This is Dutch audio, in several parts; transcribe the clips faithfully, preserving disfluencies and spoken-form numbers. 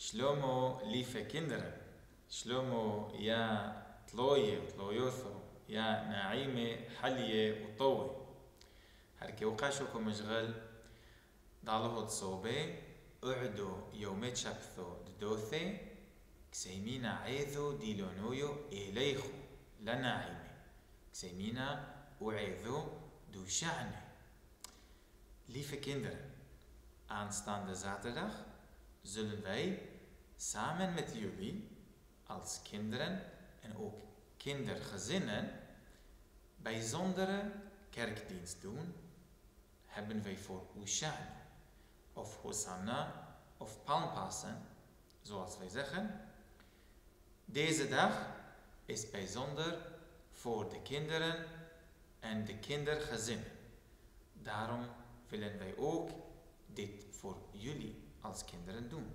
Shlomo lieve kinderen, Shlomo ja tloye, tloyotho, ja naime, halye, utowe. هركيوقاشو كمشغل ضالو تصوبي اعدو يومي تشابثو ددوثي كسيمينا عيذو ديلونويو إليخو لناعيمي كسيمينا وعيذو دوشعني Lieve kinderen, aanstaande zaterdag zullen wij samen met jullie als kinderen en ook kindergezinnen bijzondere kerkdienst doen. Hebben wij voor Usha'an of Hosanna of Palmpasen, zoals wij zeggen. Deze dag is bijzonder voor de kinderen en de kindergezinnen. Daarom willen wij ook dit voor jullie als kinderen doen.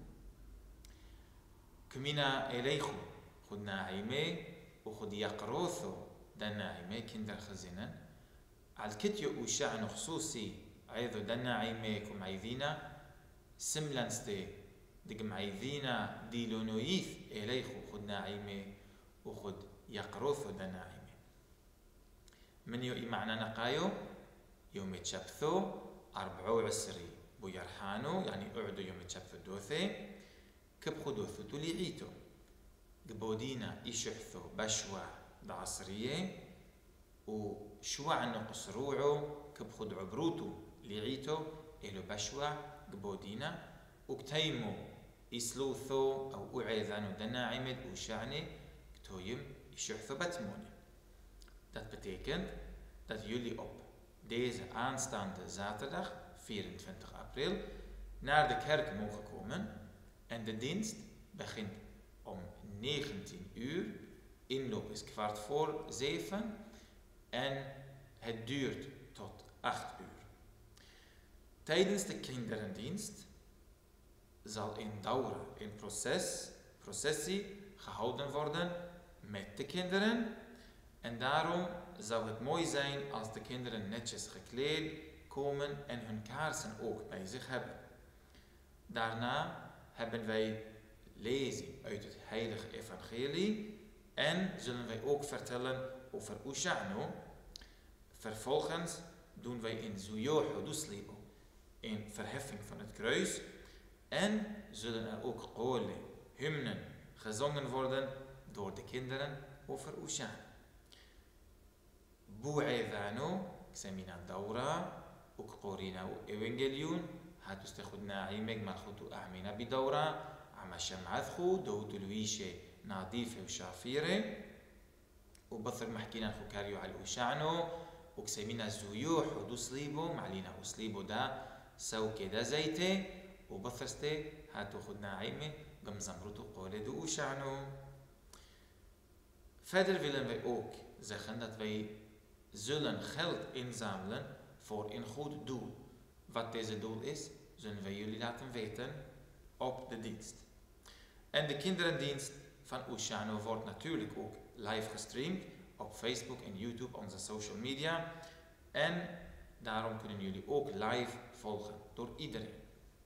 Kumina eleichu, goed naime, goed yaqrotho, dan naime kindergezinnen. Al-kityo usha'an khususi, عيذو dan naime kum عيذينا, simlanste de gmعيذينا dilonoith eleichu, goed naime, goed yaqrotho dan naime. من يو إمعنا نقايو يوم تشابثو أربعو عسري بو يرحانو يعني أعدو يوم تشابثو دوثي كبخو دوثو توليعيتو قبودينا إشحثو بشوع بعصرية وشوع عنو قصروعو كبخو دعبروتو ليعيتو إلو بشوع قبودينا وكتيمو إسلوثو أو أعيذانو دنا عمد وشعني كتويم إشحثو بتموني. Dat betekent dat jullie op deze aanstaande zaterdag, vierentwintig april, naar de kerk mogen komen en de dienst begint om negentien uur, inloop is kwart voor zeven en het duurt tot acht uur. Tijdens de kinderendienst zal in daura, in proces, processie gehouden worden met de kinderen. En daarom zou het mooi zijn als de kinderen netjes gekleed komen en hun kaarsen ook bij zich hebben. Daarna hebben wij lezing uit het heilige evangelie en zullen wij ook vertellen over Usha'anu. Vervolgens doen wij in Zuyoh Duslibo, in verheffing van het kruis, en zullen er ook qole, hymnen, gezongen worden door de kinderen over Usha'anu. بوعيذانو كسمينا الدورة وكقورينا وإيوانجليون هاتو استخدنا عيمك ما خدو أعمينا بدورة عما شمعثخو دوتو الويشة نظيفة وشافيرة وبثر محكينا خو كاريو على الأوشعنو وكسمينا زيوح ودو سليبو معلينا وسليبو دا سو كدا زيتي وبثرستي هاتو خدنا عيمة قم زمرتو قولي دو أوشعنو. Verder willen wij ook zeggen dat wij zullen geld inzamelen voor een goed doel. Wat deze doel is, zullen wij jullie laten weten op de dienst. En de kinderendienst van Usha'anu wordt natuurlijk ook live gestreamd op Facebook en YouTube, onze social media. En daarom kunnen jullie ook live volgen door iedereen.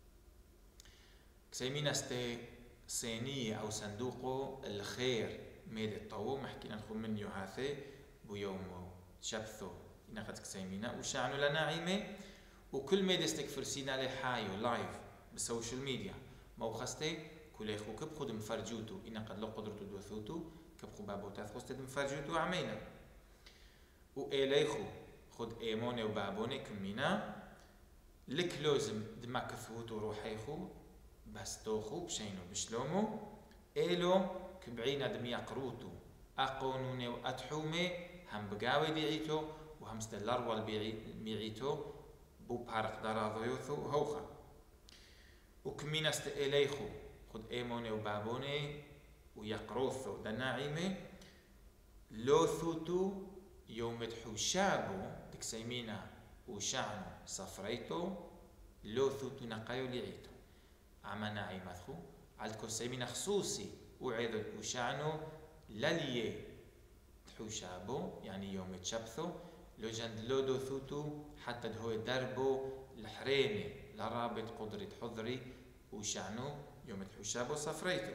كسيمينا استي صينية أو صندوق الخير ميد الطو محكينا نخو من يوهاثي بيوم شبثو ناخد كسيمينا وشعنو لنا عيمة وكل ميد استكفرسينا لحايو لايف بالسوشيال ميديا موخستي كل يخو كبخو دم فرجوتو إنا قد لو قدرتو دوثوتو كبخو بابو تاثخوستي دم فرجوتو عمينا وإليخو خد إيموني وبابوني كمينا لك لوزم دما كفوتو روحيخو بس توخو بشينو بشلومو إيلو كبعينا دم يقروتو أقونوني وأتحومي هم بقاوي ديعيتو وهم ستلار والبيعيتو بو بارق دراضو يوثو هوخا وكمينا است إليخو خد إيموني وبابوني ويقروثو دناعيمي لوثوتو يوم تحوشابو ديك سيمينا وشعنو صفريتو لوثوتو نقايو ليعيتو عما ناعيماثخو عالتكو سيمينا خصوصي وعيدو وشعنو لليه تحوشابو يعني يوم تشبثو لو جند لو دوثوتو حتى دهو دربو الحريمي لرابط قدرة حضري وشعنو Yom het Hushabo Safreito.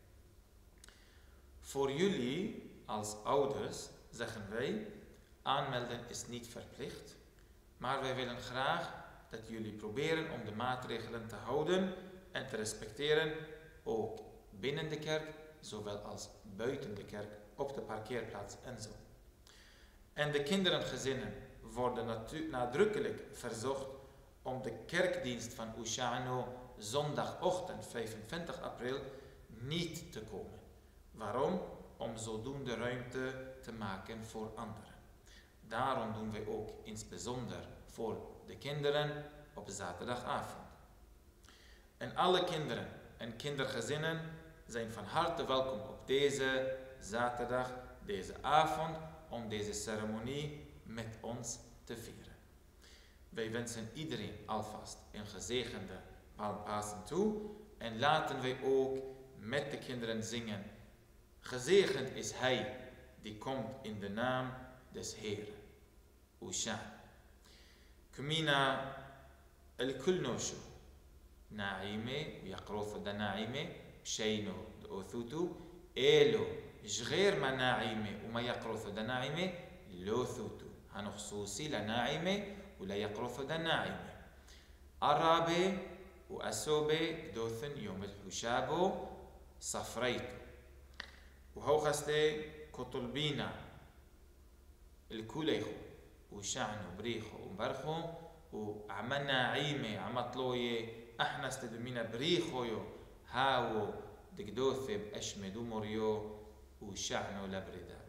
Voor jullie als ouders zeggen wij, aanmelden is niet verplicht, maar wij willen graag dat jullie proberen om de maatregelen te houden en te respecteren, ook binnen de kerk, zowel als buiten de kerk, op de parkeerplaats en zo. En de kinderengezinnen worden natu- nadrukkelijk verzocht om de kerkdienst van Usha'ano zondagochtend vijfentwintig april niet te komen. Waarom? Om zodoende ruimte te maken voor anderen. Daarom doen wij ook in het bijzonder voor de kinderen op zaterdagavond. En alle kinderen en kindergezinnen zijn van harte welkom op deze zaterdag, deze avond, om deze ceremonie met ons te vieren. Wij wensen iedereen alvast een gezegende Palmpasen toe en laten wij ook met de kinderen zingen. Gezegend is hij die komt in de naam des Heeren. Ushan. Kumina el-kul noshu. Naime, yaqrofu da naime, shayno de othutu, elo, jgheer ma naime, uma yaqrofu da naime, lothutu. Hanoxsusi la naime, ولا يقرث دا ناعمة أرابي وأسوبي دوثن يوم الحشابو صفريتو وهو خستي كطلبينا الكوليخو وشعنو بريخو ومبرخو وعملنا عيمة عمطلوية احنا استدمينا بريخو يو هاو دقدوثي بأشمدو مريو وشعنو لبردا